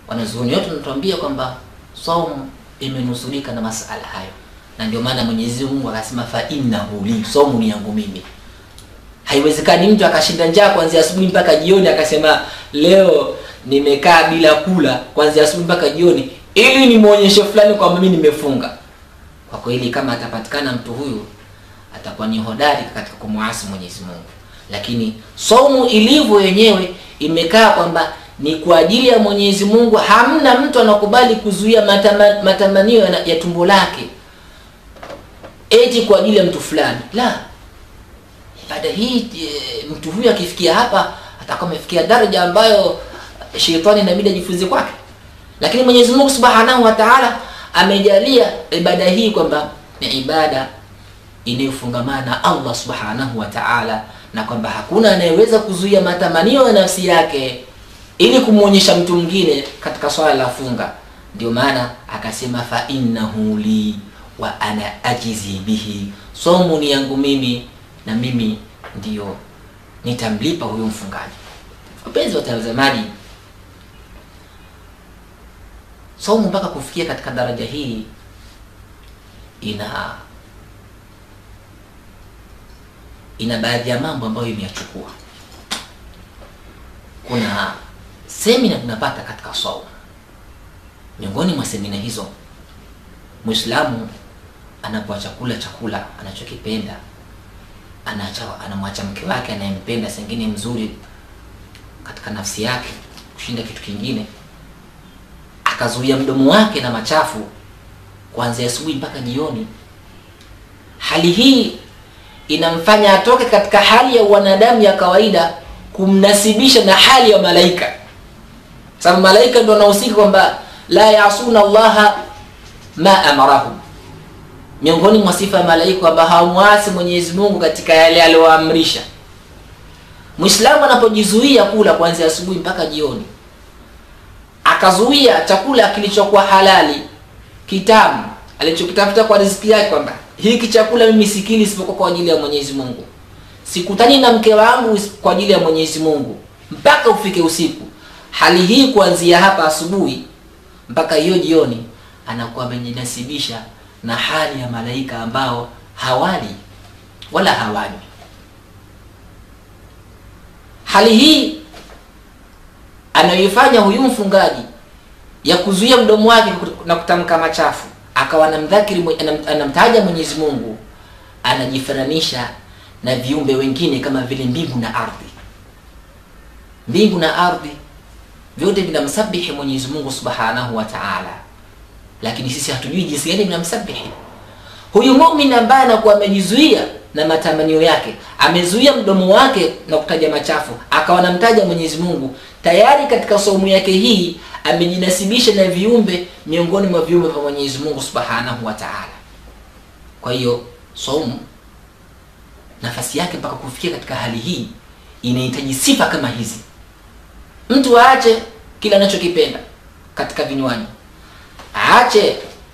Wanazuoni wote wanatuambia kwamba saumu imenusulika na masala hayo, na ndio maana Mwenyezi Mungu akasema fa innahu li, saumu ni yangu mimi. Haiwezekani mtu akashinda njaa kuanzia asubuhi mpaka jioni akasema leo nimekaa bila kula kuanzia asubuhi mpaka jioni ili nimuonyeshe fulani kwamba mimi nimefunga. Kwa kweli kama atapatikana mtu huyu atakuwa ni hodari katika kumuasi Mwenyezi Mungu. Lakini saumu ilivyo yenyewe imekaa kwamba ni kwa ajili ya Mwenyezi Mungu. Hamna mtu anakubali kuzuia matamanio ya tumbo lake eti kwa ajili ya mtu fulani. La, ibada hii mtu huyu akifikia hapa atakuwa amefikia daraja ambayo shetani inabidi ajifunze kwake. Lakini Mwenyezi Mungu Subhanahu wa Ta'ala amejalia ibada hii kwamba ni ibada inayofungamana na Allah Subhanahu wa Ta'ala, na kwamba hakuna anayeweza kuzuia matamanio ya nafsi yake ili kumuonyesha mtu mwingine katika swala la funga. Ndio maana akasema fa innahu li wa ana ajizi bihi, saumu ni yangu mimi na mimi ndio nitamlipa huyo mfungaji. Wapenzi watazamaji, saumu mpaka kufikia katika daraja hii ina baadhi ya mambo ambayo imeyachukua. Kuna semina tunapata katika saumu. Miongoni mwa semina hizo, Muislamu anapoacha kula chakula anachokipenda, anamwacha mke wake anayempenda, sengine mzuri katika nafsi yake kushinda kitu kingine, akazuia mdomo wake na machafu kuanzia asubuhi mpaka jioni. Hali hii inamfanya atoke katika hali ya wanadamu ya kawaida kumnasibisha na hali ya malaika. Sababu malaika ndio wanahusika kwamba la yasuna Allah ma amarahum. Miongoni mwa sifa ya malaika kwamba hawamuasi Mwenyezi Mungu katika yale aliyoamrisha. Muislamu anapojizuia kula kuanzia asubuhi mpaka jioni, akazuia chakula kilichokuwa halali, kitamu, alichokitafuta kwa riziki yake, kwamba hiki chakula mimi sikili isipokuwa kwa ajili ya Mwenyezi Mungu, sikutani na mke wangu kwa ajili ya Mwenyezi Mungu mpaka ufike usiku. Hali hii kuanzia hapa asubuhi mpaka hiyo jioni anakuwa amejinasibisha na hali ya malaika ambao hawali wala hawani. Hali hii anayoifanya huyu mfungaji ya kuzuia mdomo wake na kutamka machafu, akawa anamtaja Mwenyezi Mungu, anajifananisha na viumbe wengine kama vile mbingu na ardhi. Mbingu na ardhi vyote vinamsabihi Mwenyezi Mungu Subhanahu wa Ta'ala, lakini sisi hatujui jinsi gani vinamsabihi. Huyu muumini ambaye anakuwa amejizuia na matamanio yake, amezuia mdomo wake na kutaja machafu, akawa anamtaja Mwenyezi Mungu, tayari katika saumu yake hii amejinasibisha na viumbe miongoni mwa viumbe vya Mwenyezi Mungu Subhanahu wa Ta'ala. Kwa hiyo saumu nafasi yake mpaka kufikia katika hali hii inahitaji sifa kama hizi. Mtu aache kila anachokipenda katika vinywaji, aache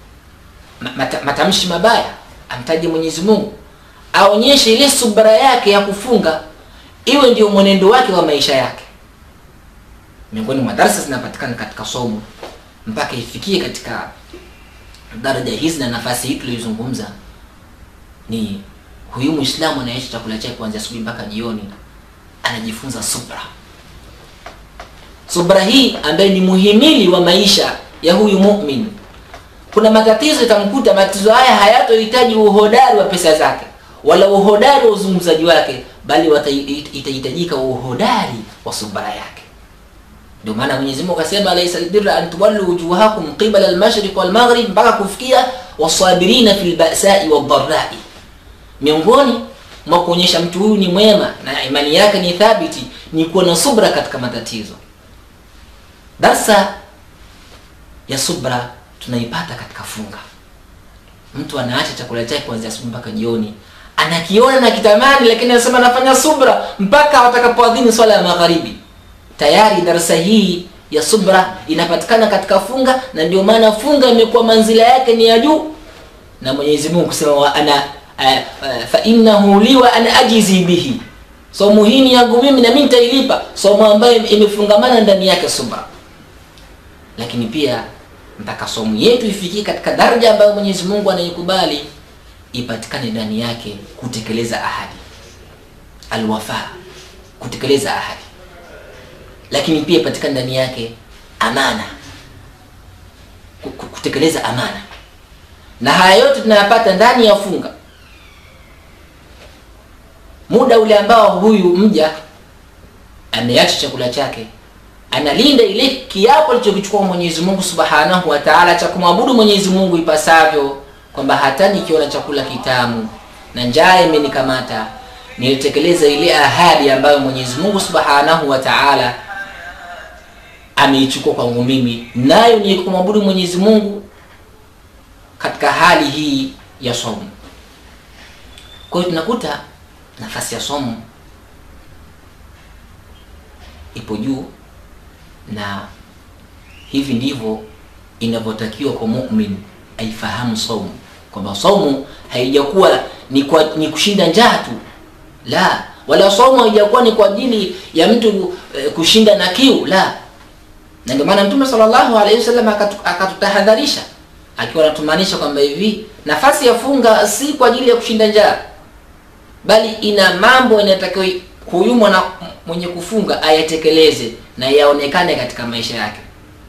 matamshi mabaya, amtaje Mwenyezi Mungu, aonyeshe ile subra yake ya kufunga iwe ndio mwenendo wake wa maisha yake. Miongoni mwa darasa zinapatikana katika saumu mpaka ifikie katika daraja hizi na nafasi hii tulizozungumza, ni huyu Muislamu anaishi chakula chake kuanzia asubuhi mpaka jioni, anajifunza subra. Subra hii ambaye ni muhimili wa maisha ya huyu muumini. Kuna matatizo itamkuta, matatizo haya hayatohitaji uhodari wa pesa zake wala uhodari wa uzungumzaji wake, bali itahitajika uhodari wa subra yake. Ndio maana Mwenyezi Mungu akasema alaysa albirra an tuwallu wujuhakum qibala al-mashriq wal maghrib, mpaka kufikia wasabirina fil ba'sa'i wad dharra'i. Miongoni mwa kuonyesha mtu huyu ni mwema na imani yake ni thabiti ni kuwa na subra katika matatizo. Darsa ya subra tunaipata katika funga. Mtu anaacha chakula chake kuanzia asubuhi mpaka jioni, anakiona na kitamani, lakini anasema anafanya subra mpaka watakapoadhini swala ya magharibi. Tayari darasa hii ya subra inapatikana katika funga, na ndio maana funga imekuwa manzila yake ni ya juu, na Mwenyezi Mungu kusema wa ana fa innahu li wa ana ajizi bihi, saumu hii yangu mimi na mimi nitailipa, saumu ambayo imefungamana ndani yake subra. lakini pia mpaka saumu yetu ifikie katika daraja ambayo Mwenyezi Mungu anaikubali, ipatikane ndani yake kutekeleza ahadi, alwafa, kutekeleza ahadi, lakini pia ipatikane ndani yake amana, kutekeleza amana. Na haya yote tunayapata ndani ya funga, muda ule ambao huyu mja ameacha chakula chake, analinda ile kiapo alichokichukua Mwenyezi Mungu Subhanahu wa Ta'ala cha kumwabudu Mwenyezi Mungu ipasavyo, kwamba hata nikiona chakula kitamu na njaa imenikamata, nilitekeleza ile ahadi ambayo Mwenyezi Mungu Subhanahu wa Ta'ala ameichukua kwangu mimi, nayo ni kumwabudu Mwenyezi Mungu katika hali hii ya saumu. Kwa hiyo tunakuta nafasi ya saumu ipo juu, na hivi ndivyo inavyotakiwa kwa muumini aifahamu saumu, kwamba saumu haijakuwa ni kushinda njaa tu, la, wala saumu haijakuwa ni kwa ajili ya mtu kushinda na kiu, la. Na ndio maana Mtume sallallahu alaihi wasallam akatutahadharisha akiwa anatumanisha kwamba hivi nafasi ya funga si kwa ajili ya kushinda njaa, bali ina mambo yanatakiwa huyu mwenye kufunga ayatekeleze na yaonekane katika maisha yake.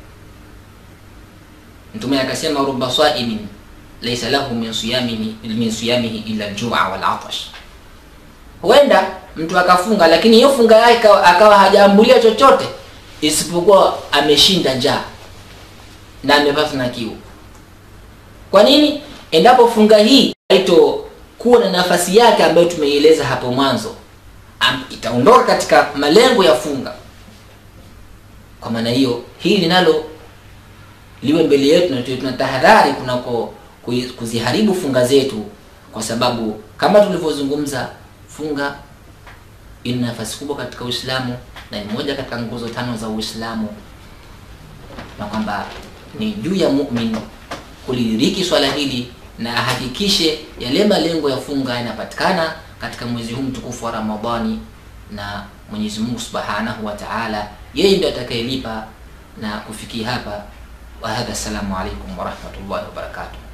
Mtume akasema rubba sa'imin laysa lahu min siyamihi illa al-ju'a wal 'atash. Huenda mtu akafunga lakini hiyo funga yake akawa hajaambulia chochote isipokuwa ameshinda njaa na amepata na kiu. Kwa nini? Endapo funga hii haitokuwa na nafasi yake ambayo tumeieleza hapo mwanzo, itaondoka katika malengo ya funga. Kwa maana hiyo, hili nalo liwe mbele yetu, na tunatahadhari kunako kuziharibu funga zetu, kwa sababu kama tulivyozungumza, funga ina nafasi kubwa katika Uislamu na ni moja katika nguzo 5 za Uislamu, na kwamba ni juu ya muumini kulidiriki swala hili na ahakikishe yale malengo ya funga yanapatikana katika mwezi huu mtukufu wa Ramadhani, na Mwenyezi Mungu Subhanahu wa Ta'ala yeye ndiye atakayelipa. Na kufikia hapa, wa hadha, assalamu alaykum wa rahmatullahi wa barakatuh.